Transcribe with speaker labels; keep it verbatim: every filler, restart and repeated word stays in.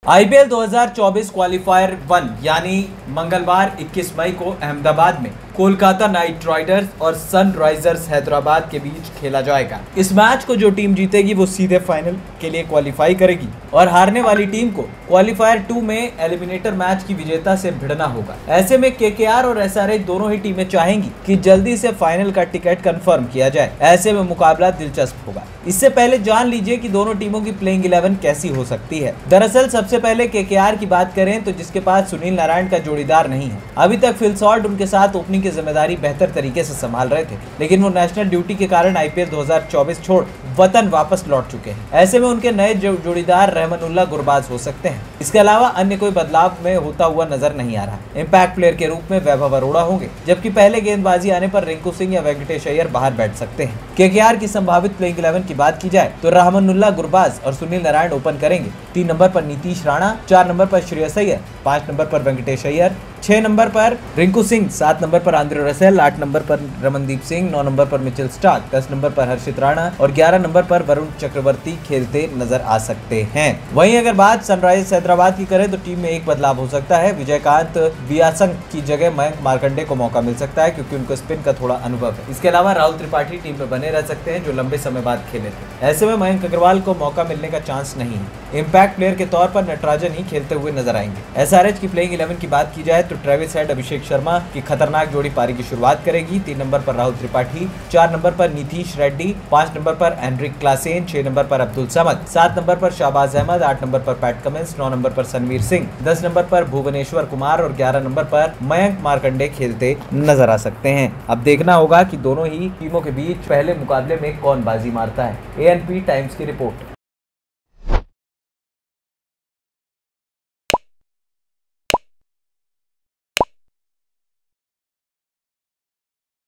Speaker 1: IPL दो हज़ार चौबीस क्वालिफायर वन यानी मंगलवार इक्कीस मई को अहमदाबाद में कोलकाता नाइट राइडर्स और सनराइजर्स हैदराबाद के बीच खेला जाएगा। इस मैच को जो टीम जीतेगी वो सीधे फाइनल के लिए क्वालिफाई करेगी और हारने वाली टीम को क्वालिफायर टू में एलिमिनेटर मैच की विजेता से भिड़ना होगा। ऐसे में केकेआर और एसआरएच दोनों ही टीमें चाहेंगी कि जल्दी से फाइनल का टिकट कंफर्म किया जाए। ऐसे में मुकाबला दिलचस्प होगा। इससे पहले जान लीजिए कि दोनों टीमों की प्लेइंग इलेवन कैसी हो सकती है। दरअसल सबसे पहले केकेआर की बात करें तो जिसके पास सुनील नारायण का जोड़ीदार नहीं है। अभी तक फिल सॉल्ट उनके साथ ओपनिंग की जिम्मेदारी बेहतर तरीके से संभाल रहे थे, लेकिन वो नेशनल ड्यूटी के कारण आईपीएल दो हज़ार चौबीस छोड़ वतन वापस लौट चुके हैं। ऐसे में उनके नए जो, जोड़ीदार रहमानुल्लाह गुरबाज हो सकते हैं। इसके अलावा अन्य कोई बदलाव में होता हुआ नजर नहीं आ रहा। इम्पैक्ट प्लेयर के रूप में वैभव अरोड़ा होंगे, जबकि पहले गेंदबाजी आने पर रिंकू सिंह या वेंकटेश अय्यर बाहर बैठ सकते हैं। केकेआर की संभावित प्लेइंग इलेवन की बात की जाए तो रहमानुल्लाह गुरबाज और सुनील नारायण ओपन करेंगे। तीन नंबर पर नीतीश राणा, चार नंबर पर श्रेयस अय्यर, पांच नंबर पर वेंकटेश अय्यर, छह नंबर पर रिंकू सिंह, सात नंबर पर आंद्रे रसेल, आठ नंबर पर रमनदीप सिंह, नौ नंबर पर मिचेल स्टार्क, दस नंबर पर हर्षित राणा और ग्यारह नंबर पर वरुण चक्रवर्ती खेलते नजर आ सकते हैं। वहीं अगर बात सनराइजर्स हैदराबाद की करें तो टीम में एक बदलाव हो सकता है। विजयकांत वियासंग की जगह मयंक मार्कंडे को मौका मिल सकता है, क्योंकि उनको स्पिन का थोड़ा अनुभव है। इसके अलावा राहुल त्रिपाठी टीम में बने रह सकते हैं, जो लंबे समय बाद खेले थे। ऐसे में मयंक अग्रवाल को मौका मिलने का चांस नहीं है। इम्पैक्ट प्लेयर के तौर पर नटराजन ही खेलते हुए नजर आएंगे। एसआरएच की प्लेइंग इलेवन की बात की जाए तो ट्रेविस हेड अभिषेक शर्मा की खतरनाक जोड़ी पारी की शुरुआत करेगी। तीन नंबर पर राहुल त्रिपाठी, चार नंबर पर नीतीश रेड्डी, पांच नंबर पर एंड्रिक क्लासेन, छह नंबर पर अब्दुल समद, सात नंबर पर शाहबाज अहमद, आठ नंबर पर पैट कमिंस, नौ नंबर पर सनवीर सिंह, दस नंबर पर भुवनेश्वर कुमार और ग्यारह नंबर पर मयंक मार्कंडे खेलते नजर आ सकते हैं। अब देखना होगा कि दोनों ही टीमों के बीच पहले मुकाबले में कौन बाजी मारता है। एएनपी टाइम्स की रिपोर्ट।